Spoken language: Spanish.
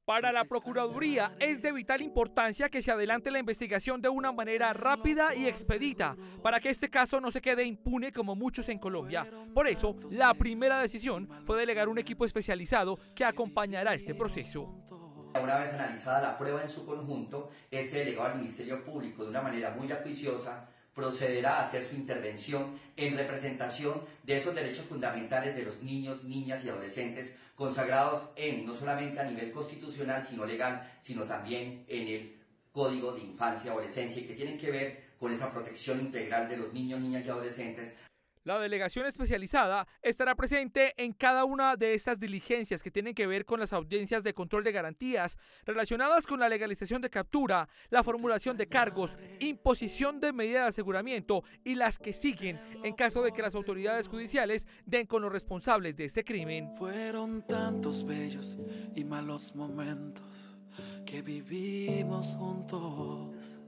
Para la Procuraduría es de vital importancia que se adelante la investigación de una manera rápida y expedita para que este caso no se quede impune como muchos en Colombia. Por eso, la primera decisión fue delegar un equipo especializado que acompañará este proceso. Una vez analizada la prueba en su conjunto, este delegado del Ministerio Público, de una manera muy acuiciosa, procederá a hacer su intervención en representación de esos derechos fundamentales de los niños, niñas y adolescentes consagrados no solamente a nivel constitucional, sino legal, sino también en el Código de Infancia y Adolescencia, y que tienen que ver con esa protección integral de los niños, niñas y adolescentes. La delegación especializada estará presente en cada una de estas diligencias que tienen que ver con las audiencias de control de garantías relacionadas con la legalización de captura, la formulación de cargos, imposición de medida de aseguramiento y las que siguen en caso de que las autoridades judiciales den con los responsables de este crimen. Fueron tantos bellos y malos momentos que vivimos juntos.